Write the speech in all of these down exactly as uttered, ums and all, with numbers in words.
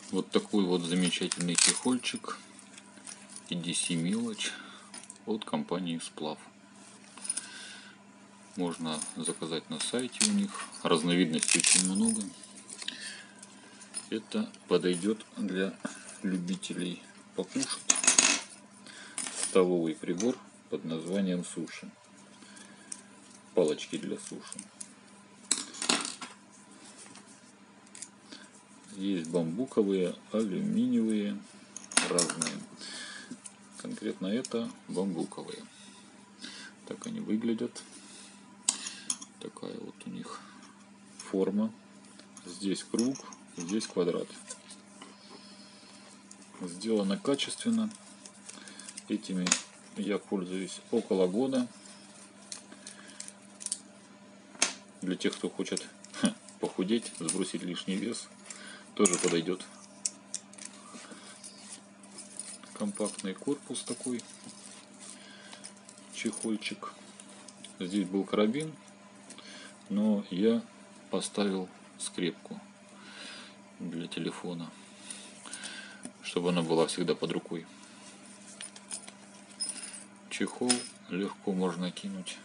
Вот такой вот замечательный чехольчик и ди си мелочь от компании Сплав. Можно заказать на сайте у них. Разновидностей очень много. Это подойдет для любителей покушать. Столовый прибор под названием суши. Палочки для суши. Есть бамбуковые, алюминиевые, разные. Конкретно это бамбуковые. Так они выглядят. Такая вот у них форма. Здесь круг, здесь квадрат. Сделано качественно. Этими я пользуюсь около года. Для тех, кто хочет ха, похудеть, сбросить лишний вес, тоже подойдет. Компактный корпус такой, чехольчик. Здесь был карабин, но я поставил скрепку для телефона, чтобы она была всегда под рукой. Чехол легко можно кинуть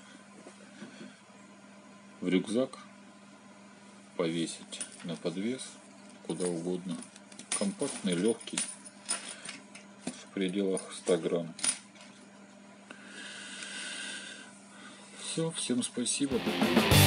в рюкзак, повесить на подвес, куда угодно. Компактный, легкий, в пределах ста грамм. Все, всем спасибо.